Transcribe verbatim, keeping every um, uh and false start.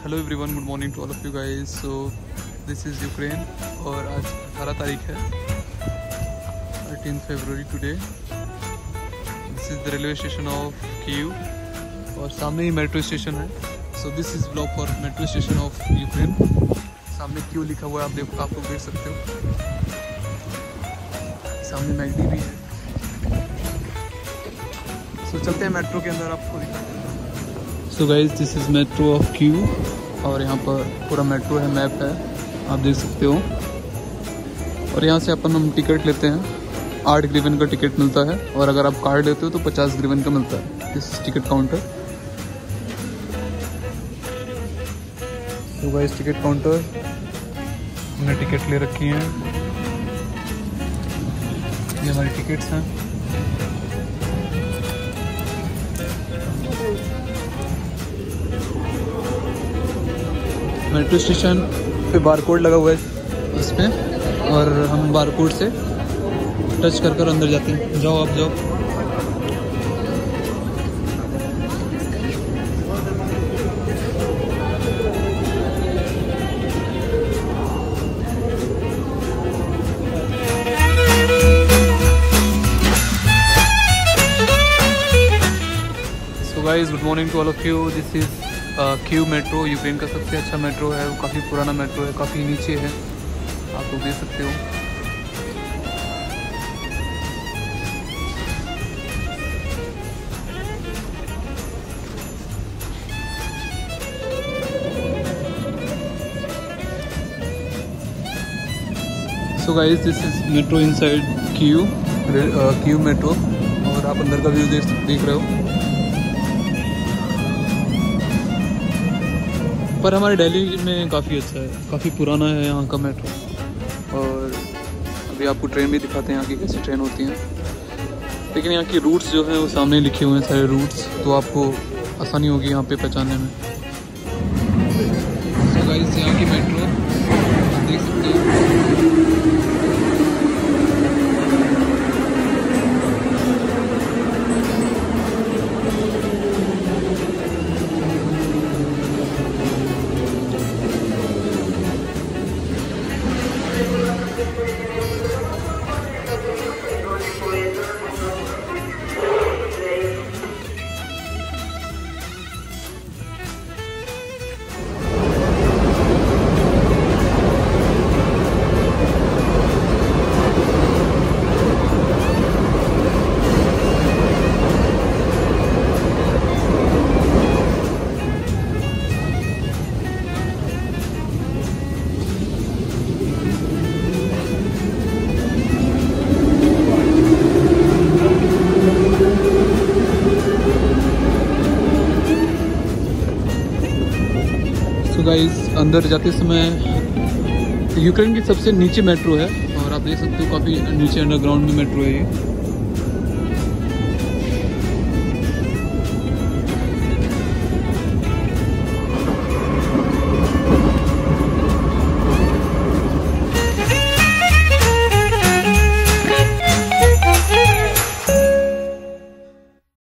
Hello everyone, good morning to all of you guys. So this is Ukraine और आज अठारह तारीख है, thirteen February today. This is the railway station of Kyiv और सामने ही मेट्रो स्टेशन है। So this is blog for metro station of Ukraine. सामने क्यू लिखा हुआ है, आप देख आप लोग देख सकते हो। सामने मैगडी भी है। सो so, चलते हैं मेट्रो के अंदर, आपको दिखाते हैं। So guys this is metro of Kyiv और यहाँ पर पूरा मेट्रो है, मैप है, आप देख सकते हो। और यहाँ से अपन हम टिकट लेते हैं, आठ ग्रीवन का टिकट मिलता है और अगर आप कार्ड लेते हो तो पचास ग्रीवन का मिलता है। This is ticket counter. So guys ticket counter, हमने टिकट ले रखी हैं, ये हमारी टिकट्स हैं। मेट्रो स्टेशन पे बारकोड लगा हुआ है उस पर और हम बारकोड से टच कर कर अंदर जाते हैं। जाओ आप जाओ। So guys, good morning to all of you. This is Kyiv metro, Ukraine का सबसे अच्छा मेट्रो है। वो काफ़ी पुराना मेट्रो है, काफ़ी नीचे है, आप लोग देख सकते हो। So guys this is metro inside Kyiv Kyiv metro और आप अंदर का व्यू देख देख रहे हो। पर हमारे दिल्ली में काफ़ी अच्छा है, काफ़ी पुराना है यहाँ का मेट्रो। और अभी आपको ट्रेन भी दिखाते हैं यहाँ की कैसी ट्रेन होती हैं। लेकिन यहाँ की रूट्स जो हैं वो सामने लिखे हुए हैं, सारे रूट्स, तो आपको आसानी होगी यहाँ पे पहचानने में। तो गाइस यहाँ की मेट्रो आप देख सकते हो। गाइस अंदर जाते समय यूक्रेन की सबसे नीचे मेट्रो है और आप देख सकते हो काफ़ी नीचे अंडरग्राउंड में मेट्रो है ये।